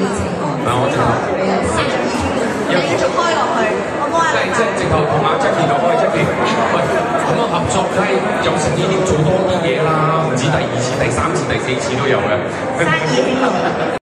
情。 我直頭繼續開落去，我幫下。 即係直頭同阿 Jackie 講，喂 Jackie，喂咁樣合作，梗係有誠意啲做多啲嘢啦，唔止第2次、第3次、第4次都有嘅。 生意興隆。